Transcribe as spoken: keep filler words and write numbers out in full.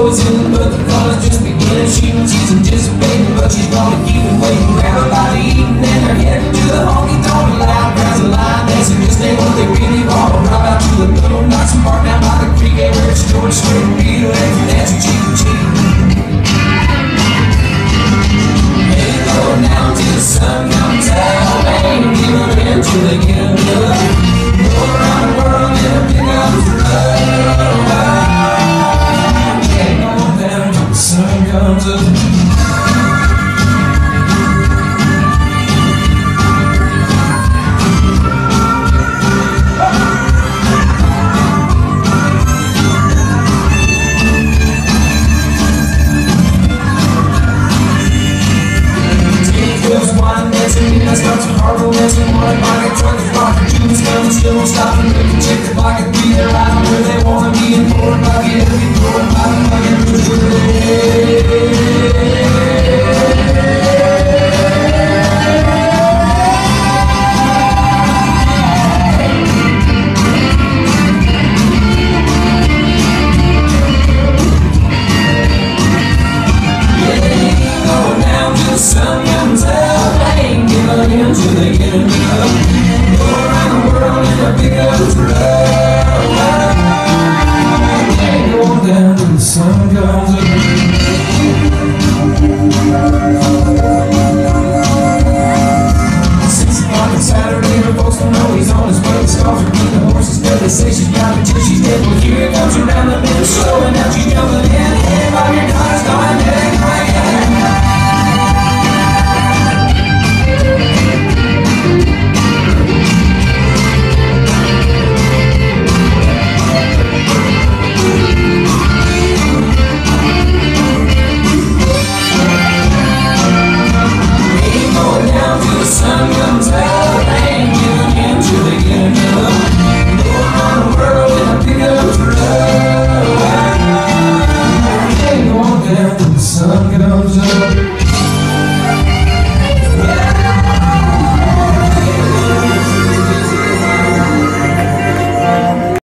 always in, but the fun is just beginning. She she's anticipating, but she's gonna keep it waiting. Grab her by the eating and her heading to the honky tonk. Loud crowds of line dancing, just ain't what they really want. Drive out to the middle, knock some park down by the creek, and where it's going straight to beat her and dancing cheek to cheek. Hey, going down till the sun comes out, ain't giving in till they get enough. Go around the world in a pickup truck. Ain't going down till the sun comes up. I start to harbor dancing, one pocket trucks, rocket juice, coming, still don't stop and make a check the pocket, be there right where they wanna be, and pour a bucket, every pour a bucket, bucket, push with until they get enough. Go around the world in a pickup truck. Ain't going down till the sun comes up. Six o'clock on Saturday, her folks don't know he's on his way. The scars are beating the horses, but they say she's got it till she's dead. Well, here comes around the bend, slowing down, she's jumping in.